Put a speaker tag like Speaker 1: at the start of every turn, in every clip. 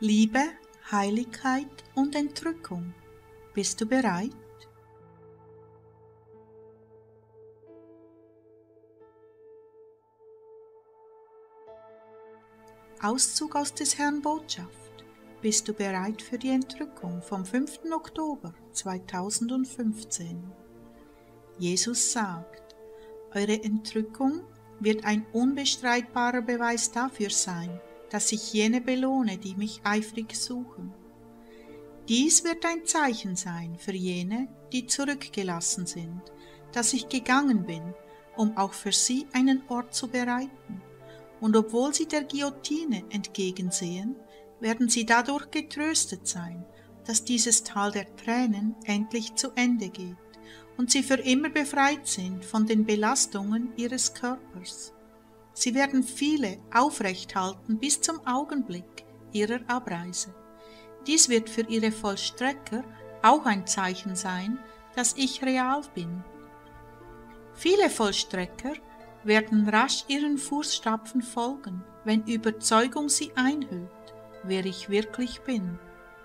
Speaker 1: Liebe, Heiligkeit und Entrückung. Bist du bereit? Auszug aus des Herrn Botschaft. Bist du bereit für die Entrückung vom 5. Oktober 2015? Jesus sagt, eure Entrückung wird ein unbestreitbarer Beweis dafür sein, dass ich jene belohne, die mich eifrig suchen. Dies wird ein Zeichen sein für jene, die zurückgelassen sind, dass ich gegangen bin, um auch für sie einen Ort zu bereiten. Und obwohl sie der Guillotine entgegensehen, werden sie dadurch getröstet sein, dass dieses Tal der Tränen endlich zu Ende geht und sie für immer befreit sind von den Belastungen ihres Körpers. Sie werden viele aufrecht halten bis zum Augenblick ihrer Abreise. Dies wird für ihre Vollstrecker auch ein Zeichen sein, dass ich real bin. Viele Vollstrecker werden rasch ihren Fußstapfen folgen, wenn Überzeugung sie einhüllt, wer ich wirklich bin.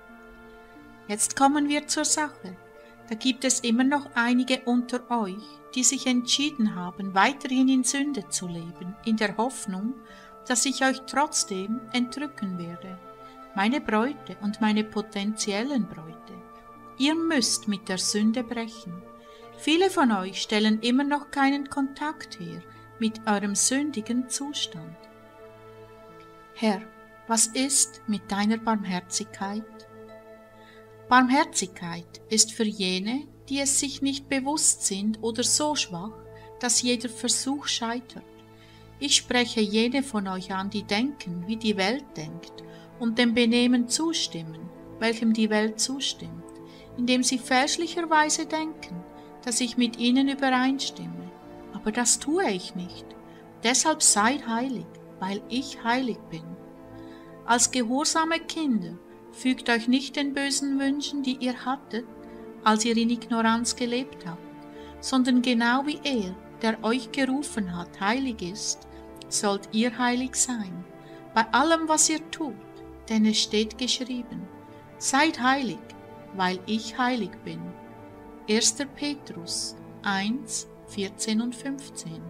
Speaker 1: Jetzt kommen wir zur Sache. Da gibt es immer noch einige unter euch, die sich entschieden haben, weiterhin in Sünde zu leben, in der Hoffnung, dass ich euch trotzdem entrücken werde, meine Bräute und meine potenziellen Bräute. Ihr müsst mit der Sünde brechen. Viele von euch stellen immer noch keinen Kontakt her mit eurem sündigen Zustand. Herr, was ist mit deiner Barmherzigkeit? Barmherzigkeit ist für jene, die es sich nicht bewusst sind oder so schwach, dass jeder Versuch scheitert. Ich spreche jene von euch an, die denken, wie die Welt denkt und dem Benehmen zustimmen, welchem die Welt zustimmt, indem sie fälschlicherweise denken, dass ich mit ihnen übereinstimme. Aber das tue ich nicht. Deshalb seid heilig, weil ich heilig bin. Als gehorsame Kinder fügt euch nicht den bösen Wünschen, die ihr hattet, als ihr in Ignoranz gelebt habt, sondern genau wie er, der euch gerufen hat, heilig ist, sollt ihr heilig sein, bei allem, was ihr tut, denn es steht geschrieben, seid heilig, weil ich heilig bin. 1. Petrus 1, 14 und 15.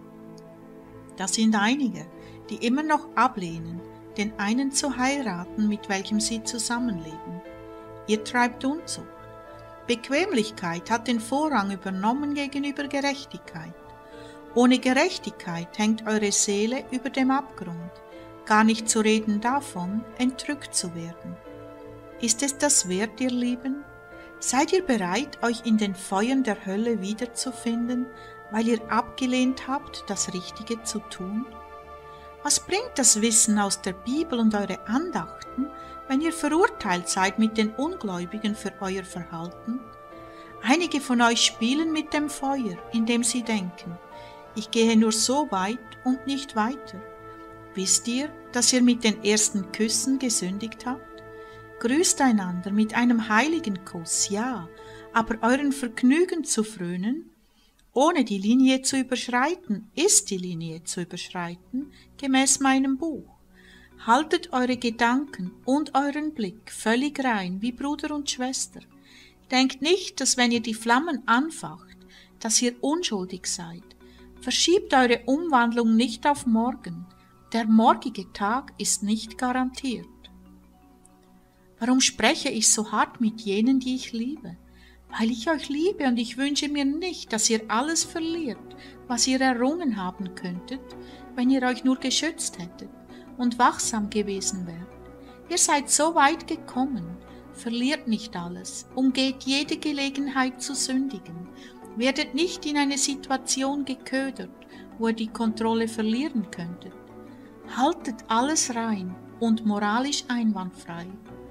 Speaker 1: Das sind einige, die immer noch ablehnen, den einen zu heiraten, mit welchem sie zusammenleben. Ihr treibt Unzucht. Bequemlichkeit hat den Vorrang übernommen gegenüber Gerechtigkeit. Ohne Gerechtigkeit hängt eure Seele über dem Abgrund, gar nicht zu reden davon, entrückt zu werden. Ist es das wert, ihr Lieben? Seid ihr bereit, euch in den Feuern der Hölle wiederzufinden, weil ihr abgelehnt habt, das Richtige zu tun? Was bringt das Wissen aus der Bibel und eure Andachten, wenn ihr verurteilt seid mit den Ungläubigen für euer Verhalten? Einige von euch spielen mit dem Feuer, indem sie denken, ich gehe nur so weit und nicht weiter. Wisst ihr, dass ihr mit den ersten Küssen gesündigt habt? Grüßt einander mit einem heiligen Kuss, ja, aber euren Vergnügen zu frönen, ohne die Linie zu überschreiten, ist die Linie zu überschreiten, gemäß meinem Buch. Haltet eure Gedanken und euren Blick völlig rein wie Bruder und Schwester. Denkt nicht, dass wenn ihr die Flammen anfacht, dass ihr unschuldig seid. Verschiebt eure Umwandlung nicht auf morgen. Der morgige Tag ist nicht garantiert. Warum spreche ich so hart mit jenen, die ich liebe? Weil ich euch liebe und ich wünsche mir nicht, dass ihr alles verliert, was ihr errungen haben könntet, wenn ihr euch nur geschützt hättet und wachsam gewesen wärt. Ihr seid so weit gekommen, verliert nicht alles, umgeht jede Gelegenheit zu sündigen, werdet nicht in eine Situation geködert, wo ihr die Kontrolle verlieren könntet. Haltet alles rein und moralisch einwandfrei.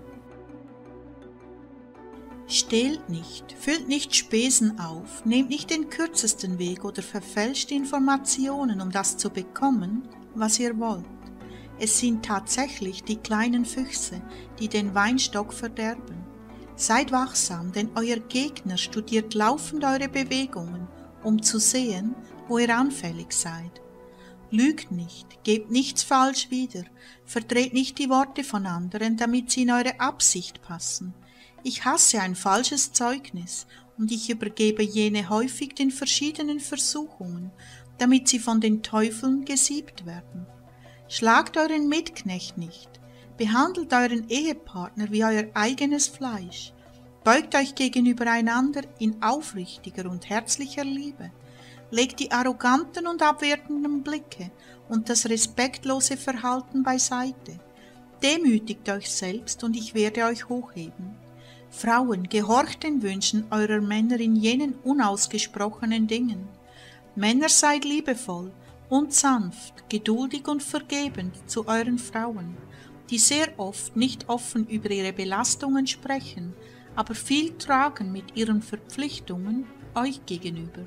Speaker 1: Stehlt nicht, füllt nicht Spesen auf, nehmt nicht den kürzesten Weg oder verfälscht Informationen, um das zu bekommen, was ihr wollt. Es sind tatsächlich die kleinen Füchse, die den Weinstock verderben. Seid wachsam, denn euer Gegner studiert laufend eure Bewegungen, um zu sehen, wo ihr anfällig seid. Lügt nicht, gebt nichts falsch wieder, verdreht nicht die Worte von anderen, damit sie in eure Absicht passen. Ich hasse ein falsches Zeugnis, und ich übergebe jene häufig den verschiedenen Versuchungen, damit sie von den Teufeln gesiebt werden. Schlagt euren Mitknecht nicht, behandelt euren Ehepartner wie euer eigenes Fleisch, beugt euch gegenüber einander in aufrichtiger und herzlicher Liebe, legt die arroganten und abwertenden Blicke und das respektlose Verhalten beiseite, demütigt euch selbst und ich werde euch hochheben. Frauen, gehorcht den Wünschen eurer Männer in jenen unausgesprochenen Dingen. Männer, seid liebevoll und sanft, geduldig und vergebend zu euren Frauen, die sehr oft nicht offen über ihre Belastungen sprechen, aber viel tragen mit ihren Verpflichtungen euch gegenüber.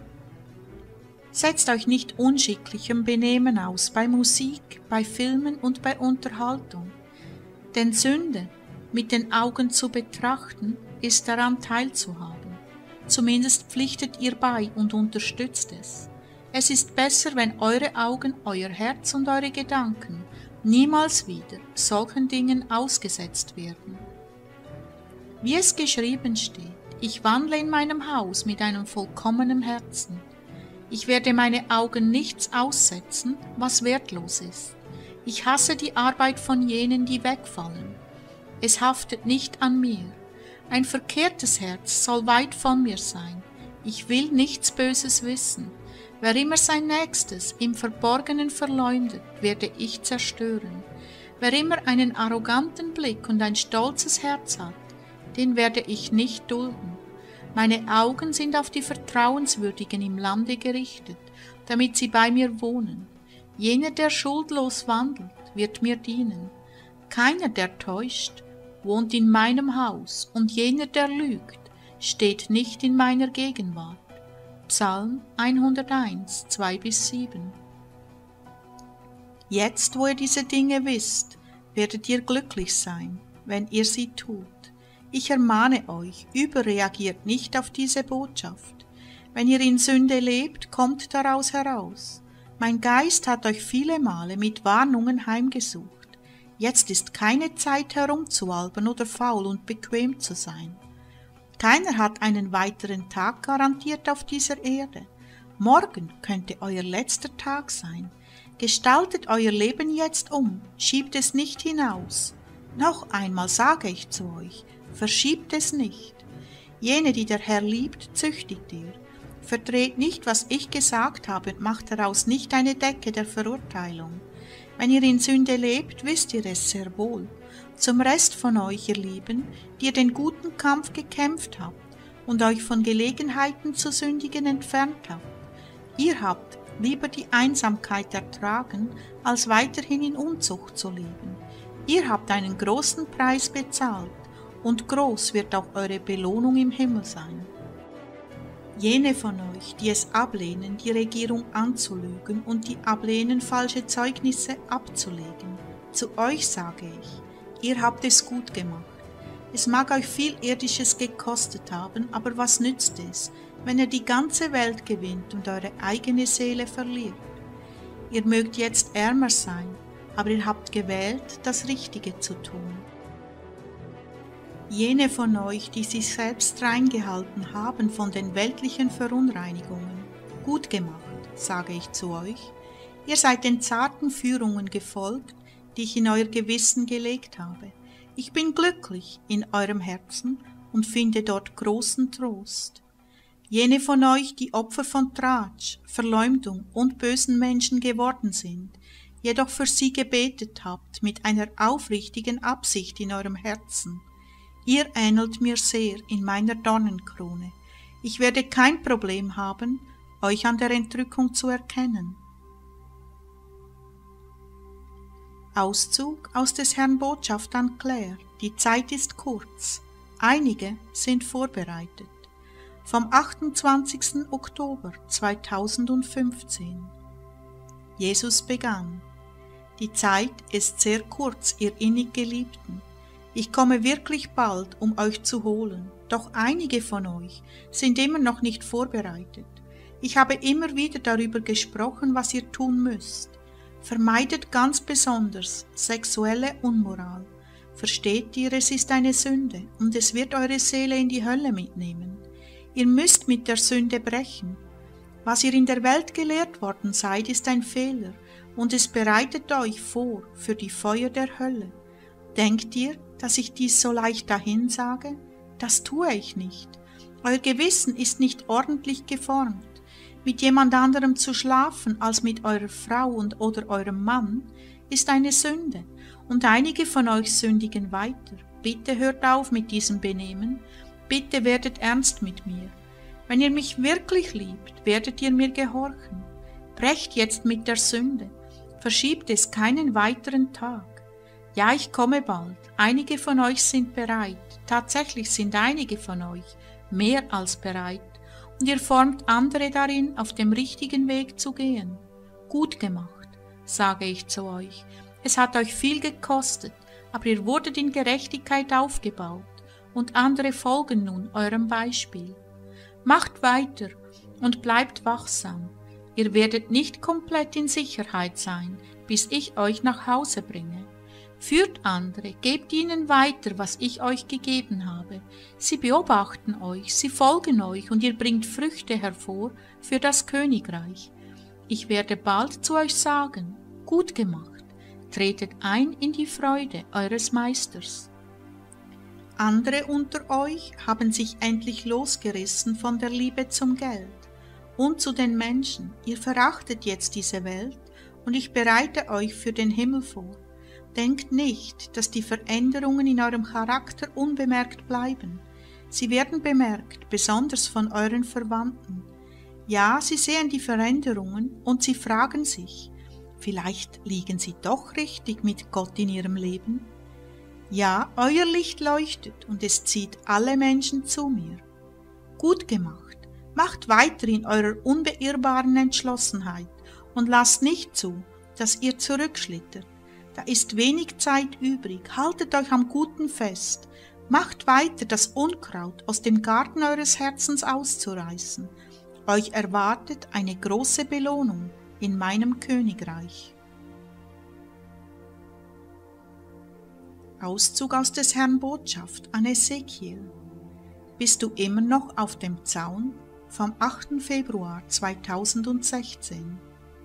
Speaker 1: Setzt euch nicht unschicklichem Benehmen aus bei Musik, bei Filmen und bei Unterhaltung, denn Sünde mit den Augen zu betrachten, ist daran teilzuhaben. Zumindest pflichtet ihr bei und unterstützt es. Es ist besser, wenn eure Augen, euer Herz und eure Gedanken niemals wieder solchen Dingen ausgesetzt werden. Wie es geschrieben steht, ich wandle in meinem Haus mit einem vollkommenen Herzen. Ich werde meine Augen nichts aussetzen, was wertlos ist. Ich hasse die Arbeit von jenen, die wegfallen. Es haftet nicht an mir. Ein verkehrtes Herz soll weit von mir sein. Ich will nichts Böses wissen. Wer immer sein Nächstes im Verborgenen verleumdet, werde ich zerstören. Wer immer einen arroganten Blick und ein stolzes Herz hat, den werde ich nicht dulden. Meine Augen sind auf die Vertrauenswürdigen im Lande gerichtet, damit sie bei mir wohnen. Jener, der schuldlos wandelt, wird mir dienen. Keiner, der täuscht, wohnt in meinem Haus, und jener, der lügt, steht nicht in meiner Gegenwart. Psalm 101, 2-7. Jetzt, wo ihr diese Dinge wisst, werdet ihr glücklich sein, wenn ihr sie tut. Ich ermahne euch, überreagiert nicht auf diese Botschaft. Wenn ihr in Sünde lebt, kommt daraus heraus. Mein Geist hat euch viele Male mit Warnungen heimgesucht. Jetzt ist keine Zeit herumzualbern oder faul und bequem zu sein. Keiner hat einen weiteren Tag garantiert auf dieser Erde. Morgen könnte euer letzter Tag sein. Gestaltet euer Leben jetzt um, schiebt es nicht hinaus. Noch einmal sage ich zu euch, verschiebt es nicht. Jene, die der Herr liebt, züchtigt ihr. Verdreht nicht, was ich gesagt habe, und macht daraus nicht eine Decke der Verurteilung. Wenn ihr in Sünde lebt, wisst ihr es sehr wohl. Zum Rest von euch, ihr Lieben, die ihr den guten Kampf gekämpft habt und euch von Gelegenheiten zu sündigen entfernt habt. Ihr habt lieber die Einsamkeit ertragen, als weiterhin in Unzucht zu leben. Ihr habt einen großen Preis bezahlt, und groß wird auch eure Belohnung im Himmel sein. Jene von euch, die es ablehnen, die Regierung anzulügen und die ablehnen, falsche Zeugnisse abzulegen, zu euch sage ich, ihr habt es gut gemacht. Es mag euch viel Irdisches gekostet haben, aber was nützt es, wenn ihr die ganze Welt gewinnt und eure eigene Seele verliert? Ihr mögt jetzt ärmer sein, aber ihr habt gewählt, das Richtige zu tun. Jene von euch, die sich selbst reingehalten haben von den weltlichen Verunreinigungen, gut gemacht, sage ich zu euch, ihr seid den zarten Führungen gefolgt, die ich in euer Gewissen gelegt habe. Ich bin glücklich in eurem Herzen und finde dort großen Trost. Jene von euch, die Opfer von Tratsch, Verleumdung und bösen Menschen geworden sind, jedoch für sie gebetet habt mit einer aufrichtigen Absicht in eurem Herzen, ihr ähnelt mir sehr in meiner Dornenkrone. Ich werde kein Problem haben, euch an der Entrückung zu erkennen. Auszug aus des Herrn Botschaft an Claire. Die Zeit ist kurz. Einige sind vorbereitet. Vom 28. Oktober 2015. Jesus begann. Die Zeit ist sehr kurz, ihr innig Geliebten. Ich komme wirklich bald, um euch zu holen, doch einige von euch sind immer noch nicht vorbereitet. Ich habe immer wieder darüber gesprochen, was ihr tun müsst. Vermeidet ganz besonders sexuelle Unmoral. Versteht ihr, es ist eine Sünde und es wird eure Seele in die Hölle mitnehmen. Ihr müsst mit der Sünde brechen. Was ihr in der Welt gelehrt worden seid, ist ein Fehler und es bereitet euch vor für die Feuer der Hölle. Denkt ihr, dass ich dies so leicht dahin sage? Das tue ich nicht. Euer Gewissen ist nicht ordentlich geformt. Mit jemand anderem zu schlafen als mit eurer Frau oder eurem Mann ist eine Sünde. Und einige von euch sündigen weiter. Bitte hört auf mit diesem Benehmen. Bitte werdet ernst mit mir. Wenn ihr mich wirklich liebt, werdet ihr mir gehorchen. Brecht jetzt mit der Sünde. Verschiebt es keinen weiteren Tag. Ja, ich komme bald. Einige von euch sind bereit. Tatsächlich sind einige von euch mehr als bereit. Und ihr formt andere darin, auf dem richtigen Weg zu gehen. Gut gemacht, sage ich zu euch. Es hat euch viel gekostet, aber ihr wurdet in Gerechtigkeit aufgebaut, und andere folgen nun eurem Beispiel. Macht weiter und bleibt wachsam. Ihr werdet nicht komplett in Sicherheit sein, bis ich euch nach Hause bringe. Führt andere, gebt ihnen weiter, was ich euch gegeben habe. Sie beobachten euch, sie folgen euch und ihr bringt Früchte hervor für das Königreich. Ich werde bald zu euch sagen, gut gemacht. Tretet ein in die Freude eures Meisters. Andere unter euch haben sich endlich losgerissen von der Liebe zum Geld und zu den Menschen. Ihr verachtet jetzt diese Welt und ich bereite euch für den Himmel vor. Denkt nicht, dass die Veränderungen in eurem Charakter unbemerkt bleiben. Sie werden bemerkt, besonders von euren Verwandten. Ja, sie sehen die Veränderungen und sie fragen sich, vielleicht liegen sie doch richtig mit Gott in ihrem Leben. Ja, euer Licht leuchtet und es zieht alle Menschen zu mir. Gut gemacht. Macht weiter in eurer unbeirrbaren Entschlossenheit und lasst nicht zu, dass ihr zurückschlittert. Da ist wenig Zeit übrig. Haltet euch am Guten fest. Macht weiter, das Unkraut aus dem Garten eures Herzens auszureißen. Euch erwartet eine große Belohnung in meinem Königreich. Auszug aus des Herrn Botschaft an Ezekiel. Bist du immer noch auf dem Zaun? Vom 8. Februar 2016.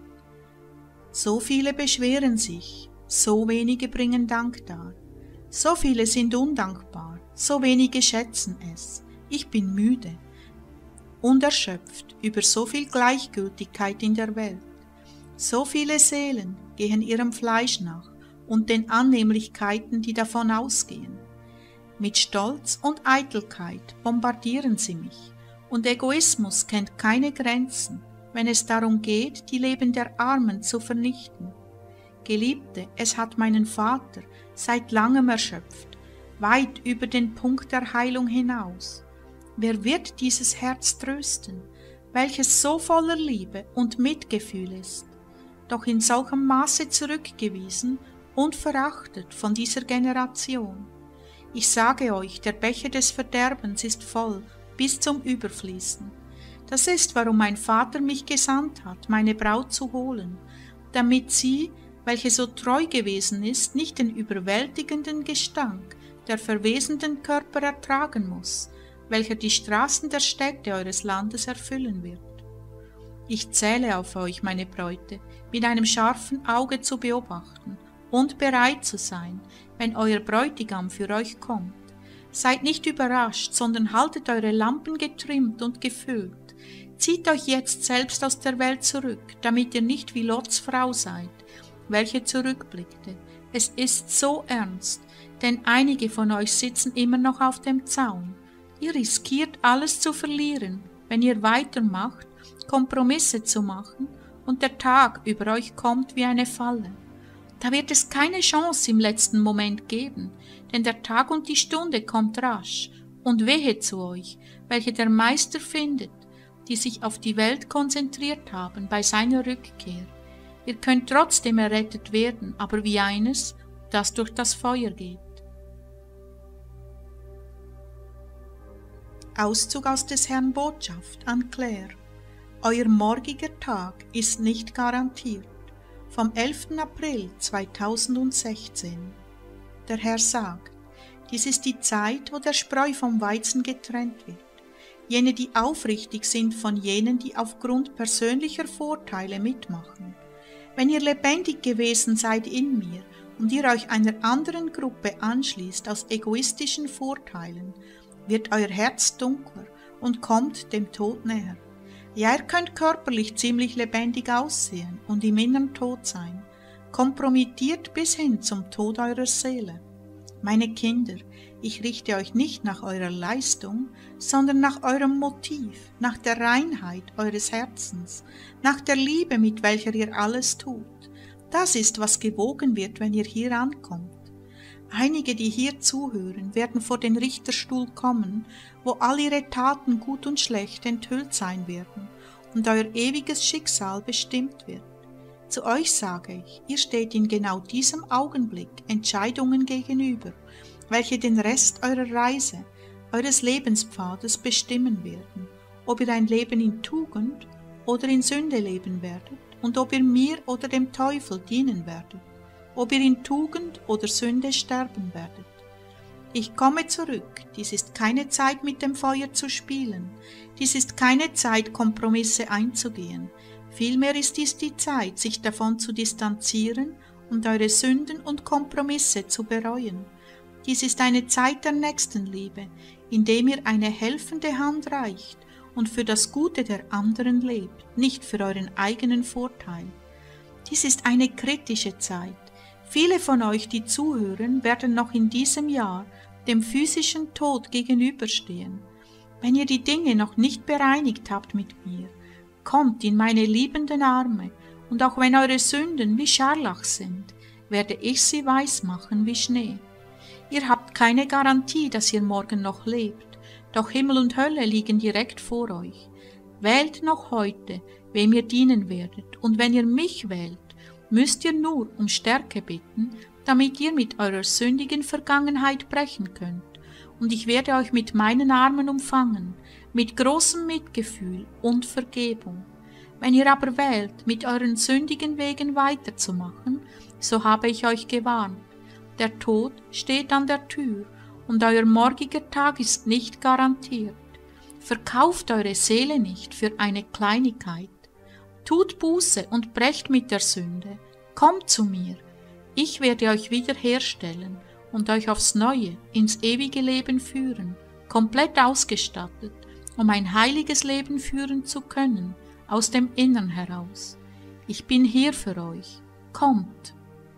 Speaker 1: So viele beschweren sich, so wenige bringen Dank dar. So viele sind undankbar, so wenige schätzen es. Ich bin müde und erschöpft über so viel Gleichgültigkeit in der Welt. So viele Seelen gehen ihrem Fleisch nach und den Annehmlichkeiten, die davon ausgehen. Mit Stolz und Eitelkeit bombardieren sie mich, und Egoismus kennt keine Grenzen, wenn es darum geht, die Leben der Armen zu vernichten. Geliebte, es hat meinen Vater seit langem erschöpft, weit über den Punkt der Heilung hinaus. Wer wird dieses Herz trösten, welches so voller Liebe und Mitgefühl ist, doch in solchem Maße zurückgewiesen und verachtet von dieser Generation? Ich sage euch, der Becher des Verderbens ist voll bis zum Überfließen. Das ist, warum mein Vater mich gesandt hat, meine Braut zu holen, damit sie, welche so treu gewesen ist, nicht den überwältigenden Gestank der verwesenden Körper ertragen muss, welcher die Straßen der Städte eures Landes erfüllen wird. Ich zähle auf euch, meine Bräute, mit einem scharfen Auge zu beobachten und bereit zu sein, wenn euer Bräutigam für euch kommt. Seid nicht überrascht, sondern haltet eure Lampen getrimmt und gefüllt. Zieht euch jetzt selbst aus der Welt zurück, damit ihr nicht wie Lots Frau seid, welche zurückblickte. Es ist so ernst, denn einige von euch sitzen immer noch auf dem Zaun. Ihr riskiert alles zu verlieren, wenn ihr weitermacht, Kompromisse zu machen und der Tag über euch kommt wie eine Falle. Da wird es keine Chance im letzten Moment geben, denn der Tag und die Stunde kommt rasch, und wehe zu euch, welche der Meister findet, die sich auf die Welt konzentriert haben bei seiner Rückkehr. Ihr könnt trotzdem errettet werden, aber wie eines, das durch das Feuer geht. Auszug aus des Herrn Botschaft an Claire. Euer morgiger Tag ist nicht garantiert. Vom 11. April 2016. Der Herr sagt, dies ist die Zeit, wo der Spreu vom Weizen getrennt wird. Jene, die aufrichtig sind, von jenen, die aufgrund persönlicher Vorteile mitmachen. Wenn ihr lebendig gewesen seid in mir und ihr euch einer anderen Gruppe anschließt aus egoistischen Vorteilen, wird euer Herz dunkler und kommt dem Tod näher. Ja, ihr könnt körperlich ziemlich lebendig aussehen und im Innern tot sein, kompromittiert bis hin zum Tod eurer Seele. Meine Kinder, ich richte euch nicht nach eurer Leistung, sondern nach eurem Motiv, nach der Reinheit eures Herzens, nach der Liebe, mit welcher ihr alles tut. Das ist, was gewogen wird, wenn ihr hier ankommt. Einige, die hier zuhören, werden vor den Richterstuhl kommen, wo all ihre Taten, gut und schlecht, enthüllt sein werden und euer ewiges Schicksal bestimmt wird. Zu euch sage ich, ihr steht in genau diesem Augenblick Entscheidungen gegenüber, welche den Rest eurer Reise, eures Lebenspfades bestimmen werden, ob ihr ein Leben in Tugend oder in Sünde leben werdet und ob ihr mir oder dem Teufel dienen werdet, ob ihr in Tugend oder Sünde sterben werdet. Ich komme zurück, dies ist keine Zeit mit dem Feuer zu spielen, dies ist keine Zeit, Kompromisse einzugehen, vielmehr ist dies die Zeit, sich davon zu distanzieren und eure Sünden und Kompromisse zu bereuen. Dies ist eine Zeit der Nächstenliebe, indem ihr eine helfende Hand reicht und für das Gute der anderen lebt, nicht für euren eigenen Vorteil. Dies ist eine kritische Zeit. Viele von euch, die zuhören, werden noch in diesem Jahr dem physischen Tod gegenüberstehen. Wenn ihr die Dinge noch nicht bereinigt habt mit mir, kommt in meine liebenden Arme, und auch wenn eure Sünden wie Scharlach sind, werde ich sie weiß machen wie Schnee. Ihr habt keine Garantie, dass ihr morgen noch lebt, doch Himmel und Hölle liegen direkt vor euch. Wählt noch heute, wem ihr dienen werdet, und wenn ihr mich wählt, müsst ihr nur um Stärke bitten, damit ihr mit eurer sündigen Vergangenheit brechen könnt, und ich werde euch mit meinen Armen umfangen, mit großem Mitgefühl und Vergebung. Wenn ihr aber wählt, mit euren sündigen Wegen weiterzumachen, so habe ich euch gewarnt. Der Tod steht an der Tür, und euer morgiger Tag ist nicht garantiert. Verkauft eure Seele nicht für eine Kleinigkeit. Tut Buße und brecht mit der Sünde. Kommt zu mir. Ich werde euch wiederherstellen und euch aufs Neue ins ewige Leben führen, komplett ausgestattet, um ein heiliges Leben führen zu können, aus dem Innern heraus. Ich bin hier für euch. Kommt.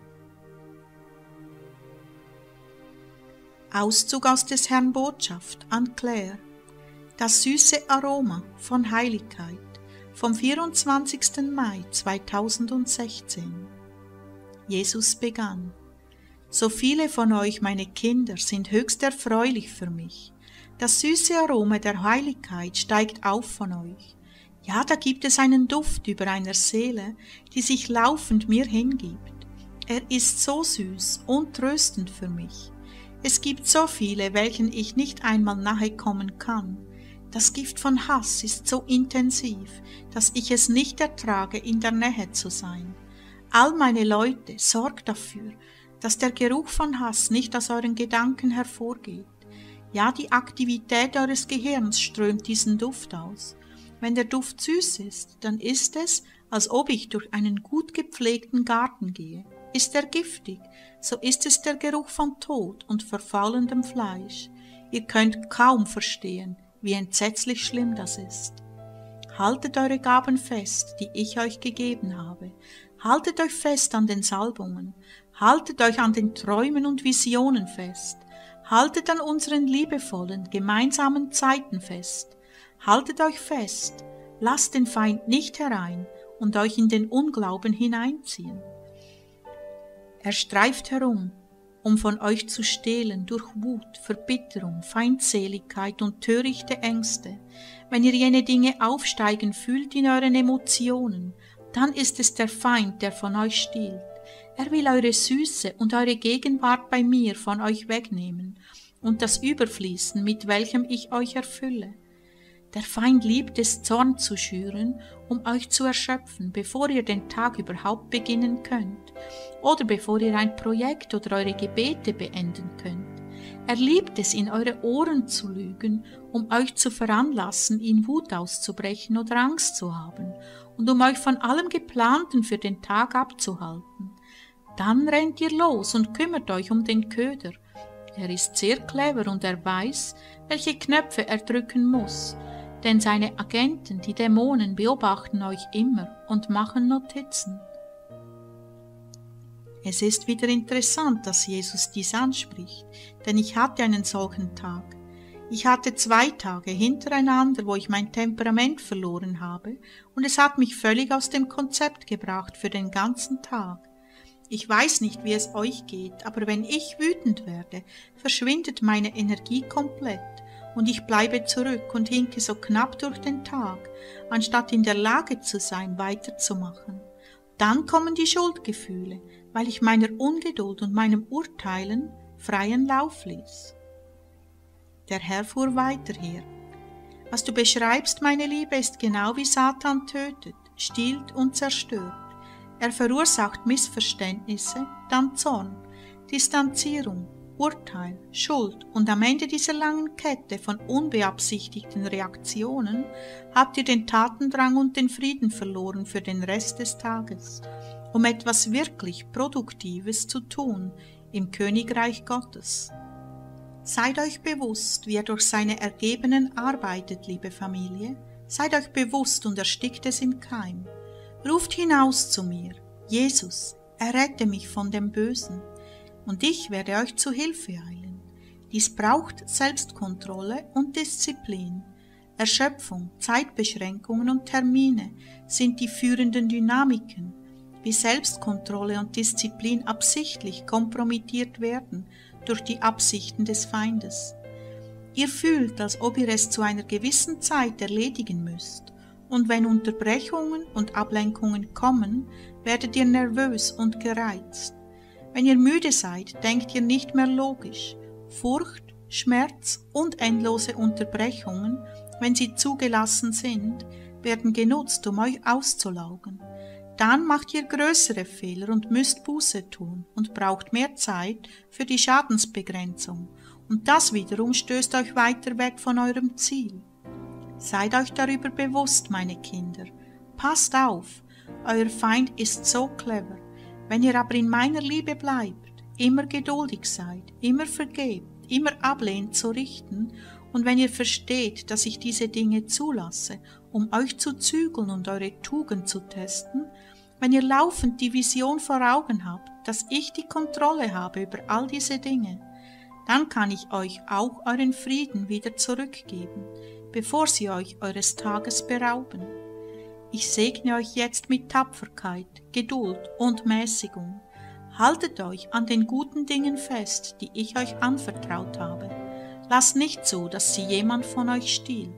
Speaker 1: Auszug aus des Herrn Botschaft an Claire. Das süße Aroma von Heiligkeit vom 24. Mai 2016. Jesus begann: So viele von euch, meine Kinder, sind höchst erfreulich für mich. Das süße Aroma der Heiligkeit steigt auf von euch. Ja, da gibt es einen Duft über einer Seele, die sich laufend mir hingibt. Er ist so süß und tröstend für mich. Es gibt so viele, welchen ich nicht einmal nahe kommen kann. Das Gift von Hass ist so intensiv, dass ich es nicht ertrage, in der Nähe zu sein. All meine Leute, sorgt dafür, dass der Geruch von Hass nicht aus euren Gedanken hervorgeht. Ja, die Aktivität eures Gehirns strömt diesen Duft aus. Wenn der Duft süß ist, dann ist es, als ob ich durch einen gut gepflegten Garten gehe. Ist er giftig, so ist es der Geruch von Tod und verfaulendem Fleisch. Ihr könnt kaum verstehen, wie entsetzlich schlimm das ist. Haltet eure Gaben fest, die ich euch gegeben habe. Haltet euch fest an den Salbungen. Haltet euch an den Träumen und Visionen fest. Haltet an unseren liebevollen, gemeinsamen Zeiten fest. Haltet euch fest. Lasst den Feind nicht herein und euch in den Unglauben hineinziehen. Er streift herum, um von euch zu stehlen durch Wut, Verbitterung, Feindseligkeit und törichte Ängste. Wenn ihr jene Dinge aufsteigen fühlt in euren Emotionen, dann ist es der Feind, der von euch stiehlt. Er will eure Süße und eure Gegenwart bei mir von euch wegnehmen und das Überfließen, mit welchem ich euch erfülle. Der Feind liebt es, Zorn zu schüren, um euch zu erschöpfen, bevor ihr den Tag überhaupt beginnen könnt oder bevor ihr ein Projekt oder eure Gebete beenden könnt. Er liebt es, in eure Ohren zu lügen, um euch zu veranlassen, in Wut auszubrechen oder Angst zu haben und um euch von allem Geplanten für den Tag abzuhalten. Dann rennt ihr los und kümmert euch um den Köder. Er ist sehr clever und er weiß, welche Knöpfe er drücken muss, denn seine Agenten, die Dämonen, beobachten euch immer und machen Notizen. Es ist wieder interessant, dass Jesus dies anspricht, denn ich hatte einen solchen Tag. Ich hatte 2 Tage hintereinander, wo ich mein Temperament verloren habe, und es hat mich völlig aus dem Konzept gebracht für den ganzen Tag. Ich weiß nicht, wie es euch geht, aber wenn ich wütend werde, verschwindet meine Energie komplett und ich bleibe zurück und hinke so knapp durch den Tag, anstatt in der Lage zu sein, weiterzumachen. Dann kommen die Schuldgefühle, weil ich meiner Ungeduld und meinem Urteilen freien Lauf ließ. Der Herr fuhr weiter her. Was du beschreibst, meine Liebe, ist genau wie Satan tötet, stiehlt und zerstört. Er verursacht Missverständnisse, dann Zorn, Distanzierung, Urteil, Schuld und am Ende dieser langen Kette von unbeabsichtigten Reaktionen habt ihr den Tatendrang und den Frieden verloren für den Rest des Tages, um etwas wirklich Produktives zu tun im Königreich Gottes. Seid euch bewusst, wie er durch seine Ergebenen arbeitet, liebe Familie. Seid euch bewusst und erstickt es im Keim. Ruft hinaus zu mir, Jesus, errette mich von dem Bösen, und ich werde euch zu Hilfe eilen. Dies braucht Selbstkontrolle und Disziplin. Erschöpfung, Zeitbeschränkungen und Termine sind die führenden Dynamiken, wie Selbstkontrolle und Disziplin absichtlich kompromittiert werden durch die Absichten des Feindes. Ihr fühlt, als ob ihr es zu einer gewissen Zeit erledigen müsst, und wenn Unterbrechungen und Ablenkungen kommen, werdet ihr nervös und gereizt. Wenn ihr müde seid, denkt ihr nicht mehr logisch. Furcht, Schmerz und endlose Unterbrechungen, wenn sie zugelassen sind, werden genutzt, um euch auszulaugen. Dann macht ihr größere Fehler und müsst Buße tun und braucht mehr Zeit für die Schadensbegrenzung. Und das wiederum stößt euch weiter weg von eurem Ziel. Seid euch darüber bewusst, meine Kinder. Passt auf, euer Feind ist so clever. Wenn ihr aber in meiner Liebe bleibt, immer geduldig seid, immer vergebt, immer ablehnt zu richten, und wenn ihr versteht, dass ich diese Dinge zulasse, um euch zu zügeln und eure Tugend zu testen, wenn ihr laufend die Vision vor Augen habt, dass ich die Kontrolle habe über all diese Dinge, dann kann ich euch auch euren Frieden wieder zurückgeben, bevor sie euch eures Tages berauben. Ich segne euch jetzt mit Tapferkeit, Geduld und Mäßigung. Haltet euch an den guten Dingen fest, die ich euch anvertraut habe. Lasst nicht zu, dass sie jemand von euch stiehlt.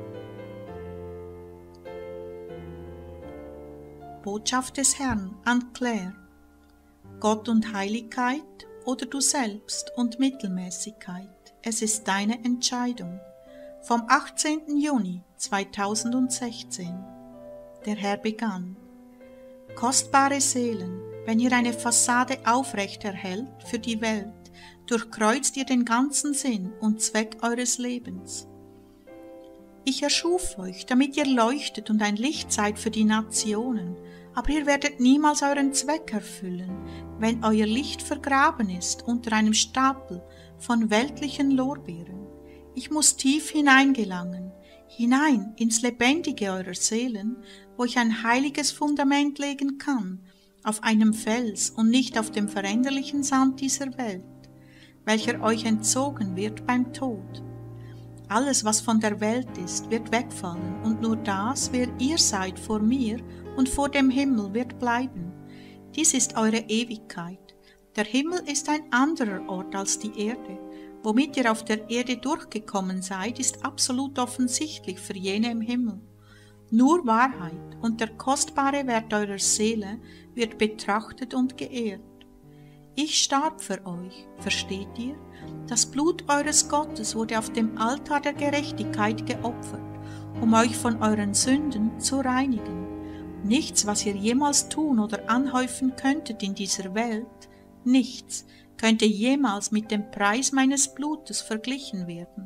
Speaker 1: Botschaft des Herrn an Claire. Gott und Heiligkeit oder du selbst und Mittelmäßigkeit. Es ist deine Entscheidung. Vom 18. Juni 2016. Der Herr begann: Kostbare Seelen, wenn ihr eine Fassade aufrecht erhält für die Welt, durchkreuzt ihr den ganzen Sinn und Zweck eures Lebens. Ich erschuf euch, damit ihr leuchtet und ein Licht seid für die Nationen, aber ihr werdet niemals euren Zweck erfüllen, wenn euer Licht vergraben ist unter einem Stapel von weltlichen Lorbeeren. Ich muss tief hineingelangen, hinein ins Lebendige eurer Seelen, wo ich ein heiliges Fundament legen kann, auf einem Fels und nicht auf dem veränderlichen Sand dieser Welt, welcher euch entzogen wird beim Tod. Alles, was von der Welt ist, wird wegfallen, und nur das, wer ihr seid vor mir und vor dem Himmel, wird bleiben. Dies ist eure Ewigkeit. Der Himmel ist ein anderer Ort als die Erde. Womit ihr auf der Erde durchgekommen seid, ist absolut offensichtlich für jene im Himmel. Nur Wahrheit und der kostbare Wert eurer Seele wird betrachtet und geehrt. Ich starb für euch, versteht ihr? Das Blut eures Gottes wurde auf dem Altar der Gerechtigkeit geopfert, um euch von euren Sünden zu reinigen. Nichts, was ihr jemals tun oder anhäufen könntet in dieser Welt, nichts könnte jemals mit dem Preis meines Blutes verglichen werden.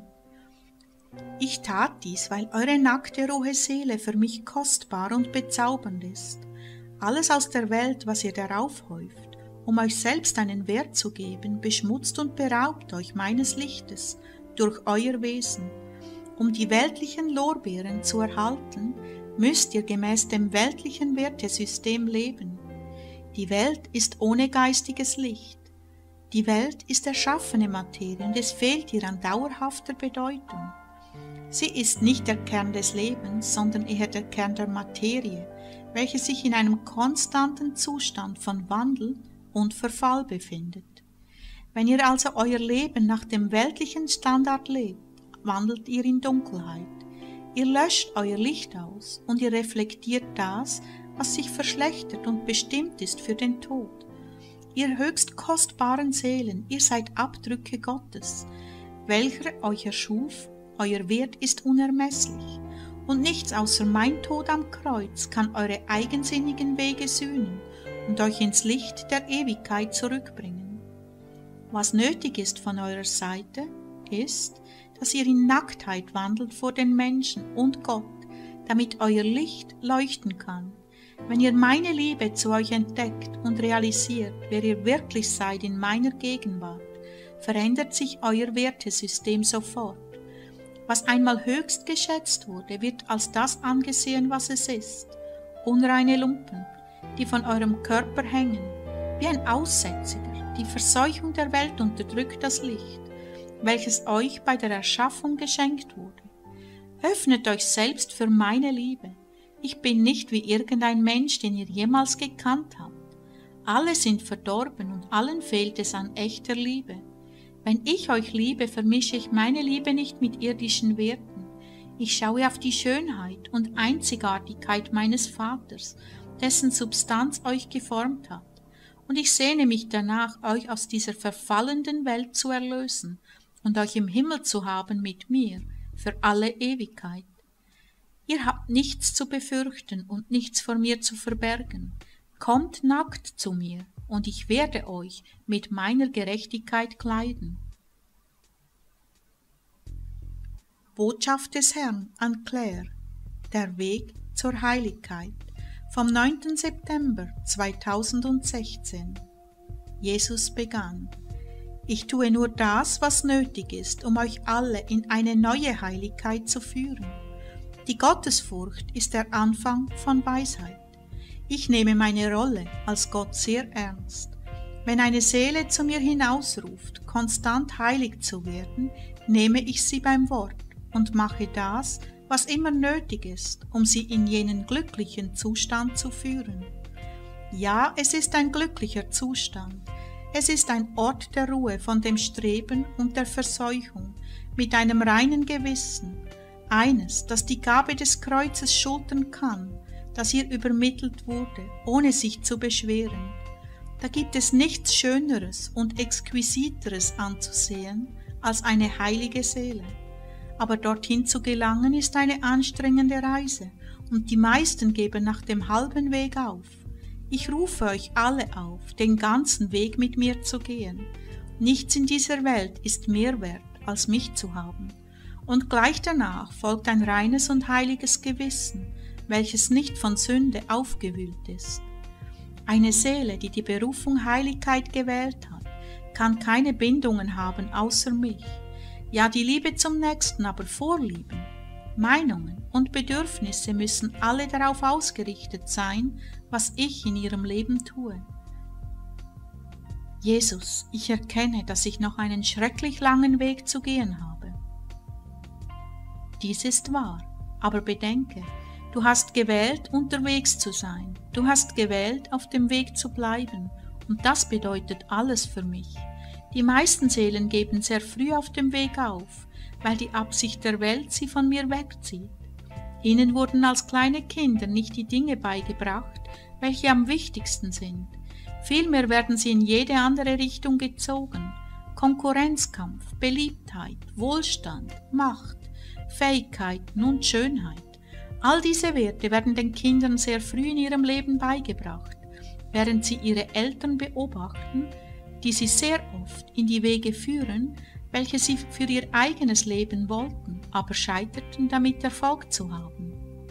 Speaker 1: Ich tat dies, weil eure nackte, rohe Seele für mich kostbar und bezaubernd ist. Alles aus der Welt, was ihr darauf häuft, um euch selbst einen Wert zu geben, beschmutzt und beraubt euch meines Lichtes durch euer Wesen. Um die weltlichen Lorbeeren zu erhalten, müsst ihr gemäß dem weltlichen Wertesystem leben. Die Welt ist ohne geistiges Licht. Die Welt ist erschaffene Materie und es fehlt ihr an dauerhafter Bedeutung. Sie ist nicht der Kern des Lebens, sondern eher der Kern der Materie, welche sich in einem konstanten Zustand von Wandel und Verfall befindet. Wenn ihr also euer Leben nach dem weltlichen Standard lebt, wandelt ihr in Dunkelheit. Ihr löscht euer Licht aus und ihr reflektiert das, was sich verschlechtert und bestimmt ist für den Tod. Ihr höchst kostbaren Seelen, ihr seid Abdrücke Gottes, welcher euch erschuf, euer Wert ist unermesslich, und nichts außer mein Tod am Kreuz kann eure eigensinnigen Wege sühnen und euch ins Licht der Ewigkeit zurückbringen. Was nötig ist von eurer Seite, ist, dass ihr in Nacktheit wandelt vor den Menschen und Gott, damit euer Licht leuchten kann. Wenn ihr meine Liebe zu euch entdeckt und realisiert, wer ihr wirklich seid in meiner Gegenwart, verändert sich euer Wertesystem sofort. Was einmal höchst geschätzt wurde, wird als das angesehen, was es ist. Unreine Lumpen, die von eurem Körper hängen, wie ein Aussätziger. Die Verseuchung der Welt unterdrückt das Licht, welches euch bei der Erschaffung geschenkt wurde. Öffnet euch selbst für meine Liebe. Ich bin nicht wie irgendein Mensch, den ihr jemals gekannt habt. Alle sind verdorben und allen fehlt es an echter Liebe. Wenn ich euch liebe, vermische ich meine Liebe nicht mit irdischen Werten. Ich schaue auf die Schönheit und Einzigartigkeit meines Vaters, dessen Substanz euch geformt hat. Und ich sehne mich danach, euch aus dieser verfallenden Welt zu erlösen und euch im Himmel zu haben mit mir für alle Ewigkeit. Ihr habt nichts zu befürchten und nichts vor mir zu verbergen. Kommt nackt zu mir, und ich werde euch mit meiner Gerechtigkeit kleiden. Botschaft des Herrn an Claire. Der Weg zur Heiligkeit. Vom 9. September 2016. Jesus begann: Ich tue nur das, was nötig ist, um euch alle in eine neue Heiligkeit zu führen. Die Gottesfurcht ist der Anfang von Weisheit. Ich nehme meine Rolle als Gott sehr ernst. Wenn eine Seele zu mir hinausruft, konstant heilig zu werden, nehme ich sie beim Wort und mache das, was immer nötig ist, um sie in jenen glücklichen Zustand zu führen. Ja, es ist ein glücklicher Zustand. Es ist ein Ort der Ruhe von dem Streben und der Verseuchung, mit einem reinen Gewissen, eines, das die Gabe des Kreuzes schultern kann, das ihr übermittelt wurde, ohne sich zu beschweren. Da gibt es nichts Schöneres und Exquisiteres anzusehen als eine heilige Seele. Aber dorthin zu gelangen ist eine anstrengende Reise, und die meisten geben nach dem halben Weg auf. Ich rufe euch alle auf, den ganzen Weg mit mir zu gehen. Nichts in dieser Welt ist mehr wert, als mich zu haben. Und gleich danach folgt ein reines und heiliges Gewissen, welches nicht von Sünde aufgewühlt ist. Eine Seele, die die Berufung Heiligkeit gewählt hat, kann keine Bindungen haben außer mich. Ja, die Liebe zum Nächsten aber Vorlieben. Meinungen und Bedürfnisse müssen alle darauf ausgerichtet sein, was ich in ihrem Leben tue. Jesus, ich erkenne, dass ich noch einen schrecklich langen Weg zu gehen habe. Dies ist wahr, aber bedenke, du hast gewählt, unterwegs zu sein. Du hast gewählt, auf dem Weg zu bleiben, und das bedeutet alles für mich. Die meisten Seelen geben sehr früh auf dem Weg auf, weil die Absicht der Welt sie von mir wegzieht. Ihnen wurden als kleine Kinder nicht die Dinge beigebracht, welche am wichtigsten sind. Vielmehr werden sie in jede andere Richtung gezogen. Konkurrenzkampf, Beliebtheit, Wohlstand, Macht. Fähigkeiten und Schönheit. All diese Werte werden den Kindern sehr früh in ihrem Leben beigebracht, während sie ihre Eltern beobachten, die sie sehr oft in die Wege führen, welche sie für ihr eigenes Leben wollten, aber scheiterten damit Erfolg zu haben.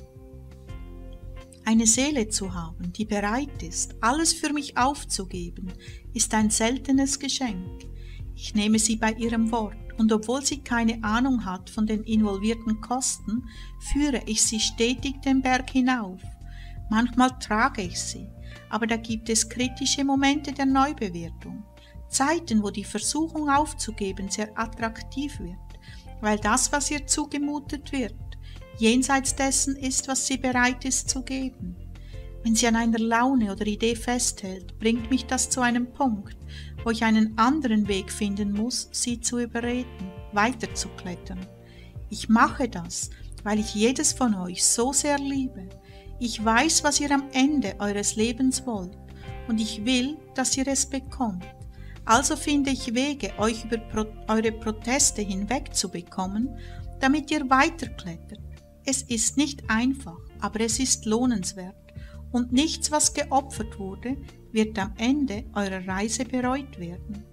Speaker 1: Eine Seele zu haben, die bereit ist, alles für mich aufzugeben, ist ein seltenes Geschenk. Ich nehme sie bei ihrem Wort, und obwohl sie keine Ahnung hat von den involvierten Kosten, führe ich sie stetig den Berg hinauf. Manchmal trage ich sie, aber da gibt es kritische Momente der Neubewertung. Zeiten, wo die Versuchung aufzugeben sehr attraktiv wird, weil das, was ihr zugemutet wird, jenseits dessen ist, was sie bereit ist zu geben. Wenn sie an einer Laune oder Idee festhält, bringt mich das zu einem Punkt, wo ich einen anderen Weg finden muss, sie zu überreden, weiterzuklettern. Ich mache das, weil ich jedes von euch so sehr liebe. Ich weiß, was ihr am Ende eures Lebens wollt, und ich will, dass ihr es bekommt. Also finde ich Wege, euch über eure Proteste hinwegzubekommen, damit ihr weiterklettert. Es ist nicht einfach, aber es ist lohnenswert, und nichts, was geopfert wurde, wird am Ende eurer Reise bereut werden.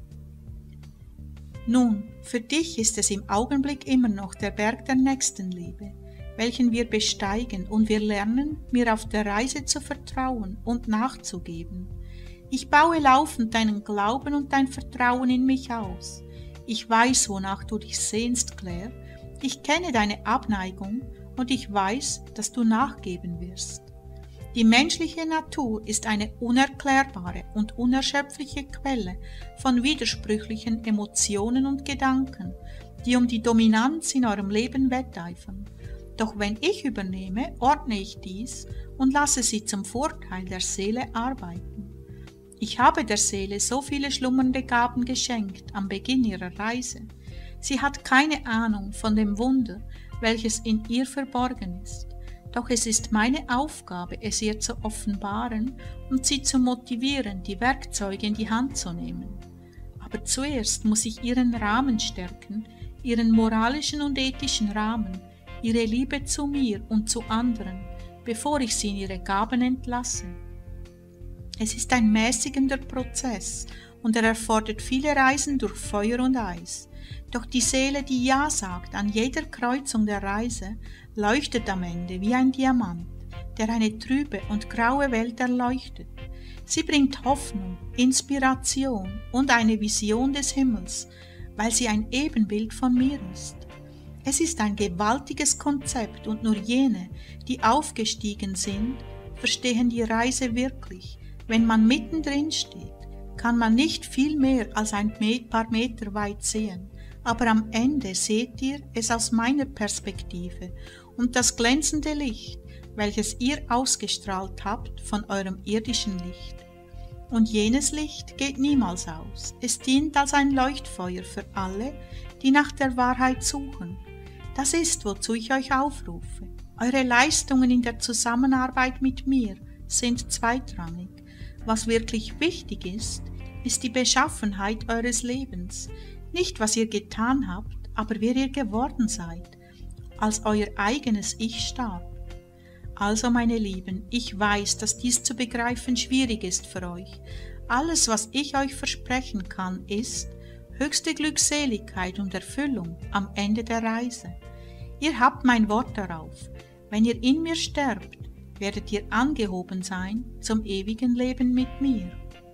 Speaker 1: Nun, für dich ist es im Augenblick immer noch der Berg der Nächstenliebe, welchen wir besteigen, und wir lernen, mir auf der Reise zu vertrauen und nachzugeben. Ich baue laufend deinen Glauben und dein Vertrauen in mich aus. Ich weiß, wonach du dich sehnst, Claire. Ich kenne deine Abneigung und ich weiß, dass du nachgeben wirst. Die menschliche Natur ist eine unerklärbare und unerschöpfliche Quelle von widersprüchlichen Emotionen und Gedanken, die um die Dominanz in eurem Leben wetteifern. Doch wenn ich übernehme, ordne ich dies und lasse sie zum Vorteil der Seele arbeiten. Ich habe der Seele so viele schlummernde Gaben geschenkt am Beginn ihrer Reise. Sie hat keine Ahnung von dem Wunder, welches in ihr verborgen ist. Doch es ist meine Aufgabe, es ihr zu offenbaren und sie zu motivieren, die Werkzeuge in die Hand zu nehmen. Aber zuerst muss ich ihren Rahmen stärken, ihren moralischen und ethischen Rahmen, ihre Liebe zu mir und zu anderen, bevor ich sie in ihre Gaben entlasse. Es ist ein mäßigender Prozess und er erfordert viele Reisen durch Feuer und Eis. Doch die Seele, die Ja sagt an jeder Kreuzung der Reise, leuchtet am Ende wie ein Diamant, der eine trübe und graue Welt erleuchtet. Sie bringt Hoffnung, Inspiration und eine Vision des Himmels, weil sie ein Ebenbild von mir ist. Es ist ein gewaltiges Konzept und nur jene, die aufgestiegen sind, verstehen die Reise wirklich. Wenn man mittendrin steht, kann man nicht viel mehr als ein paar Meter weit sehen, aber am Ende seht ihr es aus meiner Perspektive und das glänzende Licht, welches ihr ausgestrahlt habt von eurem irdischen Licht. Und jenes Licht geht niemals aus, es dient als ein Leuchtfeuer für alle, die nach der Wahrheit suchen. Das ist, wozu ich euch aufrufe. Eure Leistungen in der Zusammenarbeit mit mir sind zweitrangig. Was wirklich wichtig ist, ist die Beschaffenheit eures Lebens, nicht was ihr getan habt, aber wer ihr geworden seid, als euer eigenes Ich starb. Also, meine Lieben, ich weiß, dass dies zu begreifen schwierig ist für euch. Alles, was ich euch versprechen kann, ist höchste Glückseligkeit und Erfüllung am Ende der Reise. Ihr habt mein Wort darauf. Wenn ihr in mir sterbt, werdet ihr angehoben sein zum ewigen Leben mit mir.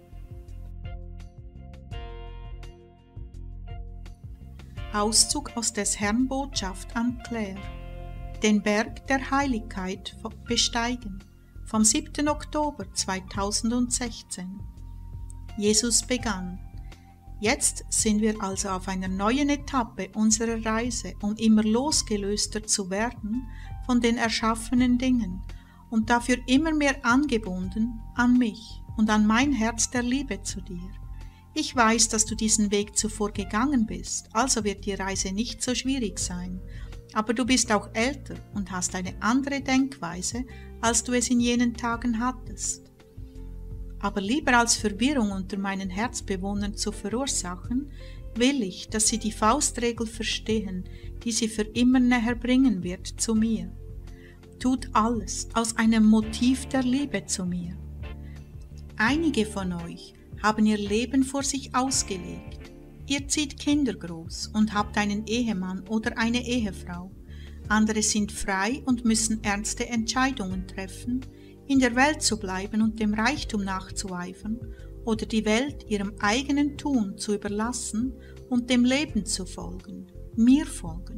Speaker 1: Auszug aus des Herrn Botschaft an Claire. Den Berg der Heiligkeit besteigen. Vom 7. Oktober 2016. Jesus begann. Jetzt sind wir also auf einer neuen Etappe unserer Reise, um immer losgelöster zu werden von den erschaffenen Dingen und dafür immer mehr angebunden an mich und an mein Herz der Liebe zu dir. Ich weiß, dass du diesen Weg zuvor gegangen bist, also wird die Reise nicht so schwierig sein, aber du bist auch älter und hast eine andere Denkweise, als du es in jenen Tagen hattest. Aber lieber als Verwirrung unter meinen Herzbewohnern zu verursachen, will ich, dass sie die Faustregel verstehen, die sie für immer näher bringen wird zu mir. Tut alles aus einem Motiv der Liebe zu mir. Einige von euch haben ihr Leben vor sich ausgelegt. Ihr zieht Kinder groß und habt einen Ehemann oder eine Ehefrau. Andere sind frei und müssen ernste Entscheidungen treffen, in der Welt zu bleiben und dem Reichtum nachzueifern oder die Welt ihrem eigenen Tun zu überlassen und dem Leben zu folgen, mir folgen.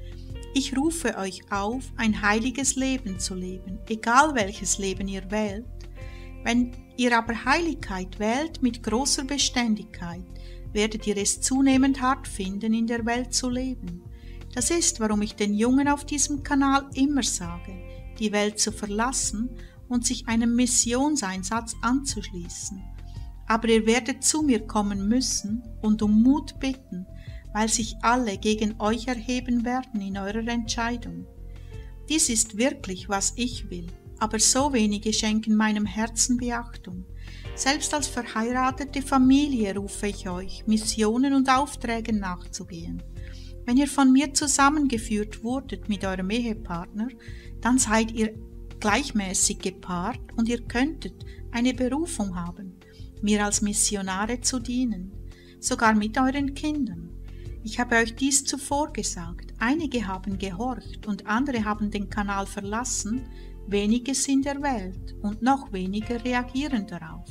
Speaker 1: Ich rufe euch auf, ein heiliges Leben zu leben, egal welches Leben ihr wählt. Wenn ihr aber Heiligkeit wählt mit großer Beständigkeit, werdet ihr es zunehmend hart finden, in der Welt zu leben. Das ist, warum ich den Jungen auf diesem Kanal immer sage, die Welt zu verlassen und sich einem Missionseinsatz anzuschließen. Aber ihr werdet zu mir kommen müssen und um Mut bitten, weil sich alle gegen euch erheben werden in eurer Entscheidung. Dies ist wirklich, was ich will, aber so wenige schenken meinem Herzen Beachtung. Selbst als verheiratete Familie rufe ich euch, Missionen und Aufträgen nachzugehen. Wenn ihr von mir zusammengeführt wurdet mit eurem Ehepartner, dann seid ihr gleichmäßig gepaart und ihr könntet eine Berufung haben, mir als Missionare zu dienen, sogar mit euren Kindern. Ich habe euch dies zuvor gesagt. Einige haben gehorcht und andere haben den Kanal verlassen, wenige sind erwählt und noch weniger reagieren darauf.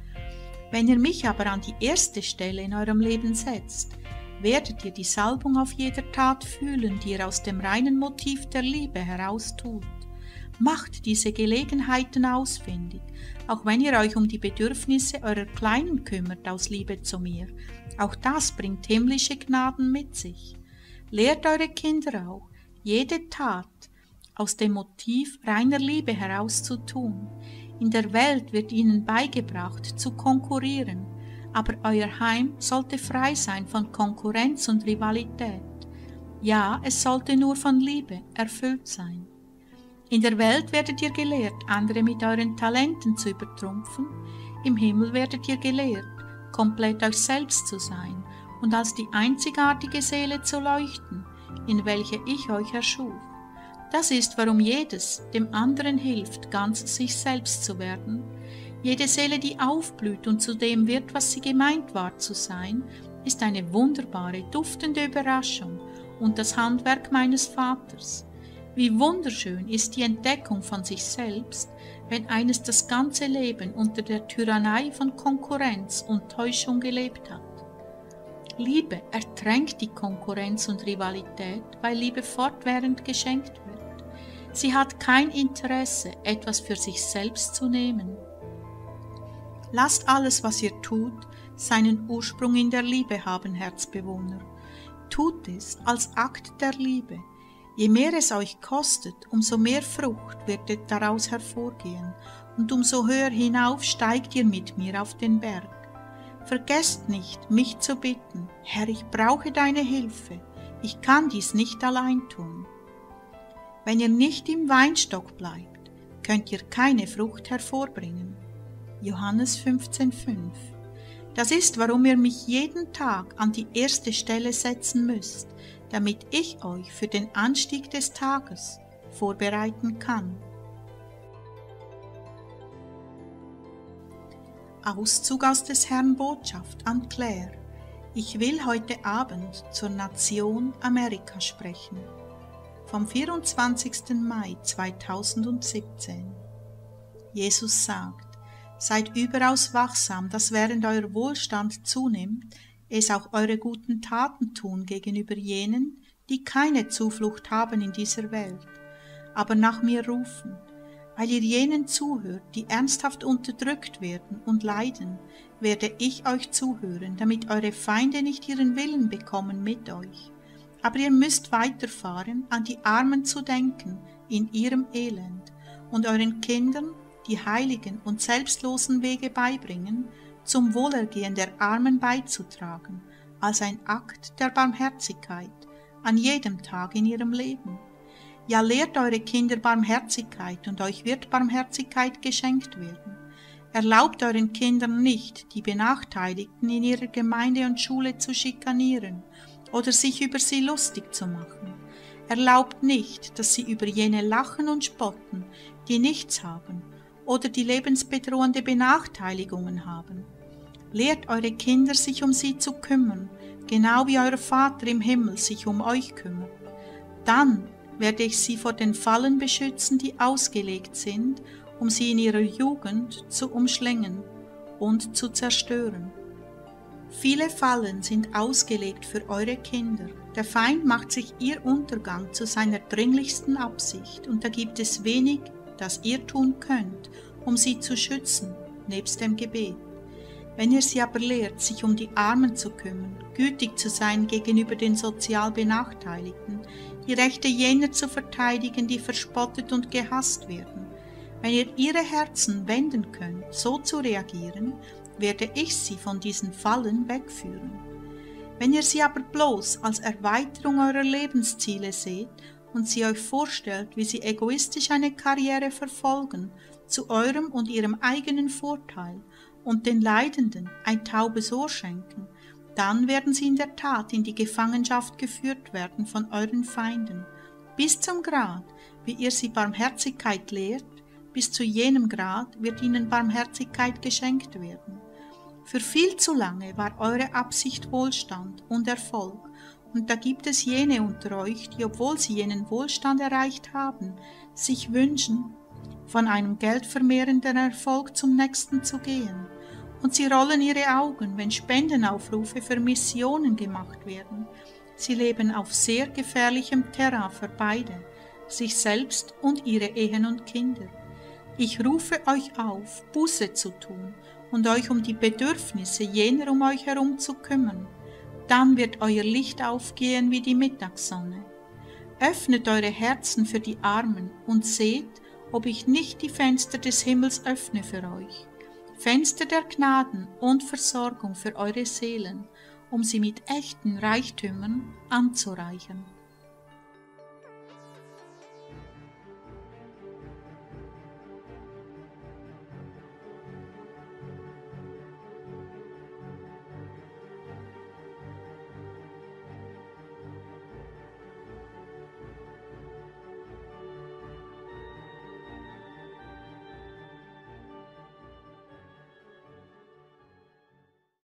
Speaker 1: Wenn ihr mich aber an die erste Stelle in eurem Leben setzt, werdet ihr die Salbung auf jeder Tat fühlen, die ihr aus dem reinen Motiv der Liebe heraus tut. Macht diese Gelegenheiten ausfindig, auch wenn ihr euch um die Bedürfnisse eurer Kleinen kümmert aus Liebe zu mir. Auch das bringt himmlische Gnaden mit sich. Lehrt eure Kinder auch, jede Tat aus dem Motiv reiner Liebe heraus zu tun. In der Welt wird ihnen beigebracht, zu konkurrieren, aber euer Heim sollte frei sein von Konkurrenz und Rivalität. Ja, es sollte nur von Liebe erfüllt sein. In der Welt werdet ihr gelehrt, andere mit euren Talenten zu übertrumpfen. Im Himmel werdet ihr gelehrt, komplett euch selbst zu sein und als die einzigartige Seele zu leuchten, in welche ich euch erschuf. Das ist, warum jedes dem anderen hilft, ganz sich selbst zu werden. Jede Seele, die aufblüht und zu dem wird, was sie gemeint war zu sein, ist eine wunderbare, duftende Überraschung und das Handwerk meines Vaters. Wie wunderschön ist die Entdeckung von sich selbst, wenn eines das ganze Leben unter der Tyrannei von Konkurrenz und Täuschung gelebt hat. Liebe ertränkt die Konkurrenz und Rivalität, weil Liebe fortwährend geschenkt wird. Sie hat kein Interesse, etwas für sich selbst zu nehmen. Lasst alles, was ihr tut, seinen Ursprung in der Liebe haben, Herzbewohner. Tut es als Akt der Liebe. Je mehr es euch kostet, umso mehr Frucht wird daraus hervorgehen, und umso höher hinauf steigt ihr mit mir auf den Berg. Vergesst nicht, mich zu bitten, Herr, ich brauche deine Hilfe, ich kann dies nicht allein tun. Wenn ihr nicht im Weinstock bleibt, könnt ihr keine Frucht hervorbringen. Johannes 15,5. Das ist, warum ihr mich jeden Tag an die erste Stelle setzen müsst, damit ich euch für den Anstieg des Tages vorbereiten kann. Auszug aus des Herrn Botschaft an Claire. Ich will heute Abend zur Nation Amerika sprechen. Vom 24. Mai 2017. Jesus sagt: Seid überaus wachsam, dass während euer Wohlstand zunimmt, es auch eure guten Taten tun gegenüber jenen, die keine Zuflucht haben in dieser Welt, aber nach mir rufen. Weil ihr jenen zuhört, die ernsthaft unterdrückt werden und leiden, werde ich euch zuhören, damit eure Feinde nicht ihren Willen bekommen mit euch. Aber ihr müsst weiterfahren, an die Armen zu denken in ihrem Elend und euren Kindern die heiligen und selbstlosen Wege beibringen, zum Wohlergehen der Armen beizutragen, als ein Akt der Barmherzigkeit an jedem Tag in ihrem Leben. Ja, lehrt eure Kinder Barmherzigkeit, und euch wird Barmherzigkeit geschenkt werden. Erlaubt euren Kindern nicht, die Benachteiligten in ihrer Gemeinde und Schule zu schikanieren oder sich über sie lustig zu machen. Erlaubt nicht, dass sie über jene lachen und spotten, die nichts haben oder die lebensbedrohende Benachteiligungen haben. Lehrt eure Kinder, sich um sie zu kümmern, genau wie euer Vater im Himmel sich um euch kümmert. Dann werde ich sie vor den Fallen beschützen, die ausgelegt sind, um sie in ihrer Jugend zu umschlingen und zu zerstören. Viele Fallen sind ausgelegt für eure Kinder. Der Feind macht sich ihr Untergang zu seiner dringlichsten Absicht, und da gibt es wenig, das ihr tun könnt, um sie zu schützen, nebst dem Gebet. Wenn ihr sie aber lehrt, sich um die Armen zu kümmern, gütig zu sein gegenüber den sozial Benachteiligten, die Rechte jener zu verteidigen, die verspottet und gehasst werden, wenn ihr ihre Herzen wenden könnt, so zu reagieren, werde ich sie von diesen Fallen wegführen. Wenn ihr sie aber bloß als Erweiterung eurer Lebensziele seht und sie euch vorstellt, wie sie egoistisch eine Karriere verfolgen, zu eurem und ihrem eigenen Vorteil und den Leidenden ein taubes Ohr schenken, dann werden sie in der Tat in die Gefangenschaft geführt werden von euren Feinden. Bis zum Grad, wie ihr sie Barmherzigkeit lehrt, bis zu jenem Grad wird ihnen Barmherzigkeit geschenkt werden. Für viel zu lange war eure Absicht Wohlstand und Erfolg, und da gibt es jene unter euch, die, obwohl sie jenen Wohlstand erreicht haben, sich wünschen, von einem geldvermehrenden Erfolg zum nächsten zu gehen. Und sie rollen ihre Augen, wenn Spendenaufrufe für Missionen gemacht werden. Sie leben auf sehr gefährlichem Terrain für beide, sich selbst und ihre Ehen und Kinder. Ich rufe euch auf, Buße zu tun und euch um die Bedürfnisse jener um euch herum zu kümmern. Dann wird euer Licht aufgehen wie die Mittagssonne. Öffnet eure Herzen für die Armen und seht, ob ich nicht die Fenster des Himmels öffne für euch. Fenster der Gnaden und Versorgung für eure Seelen, um sie mit echten Reichtümern anzureichern.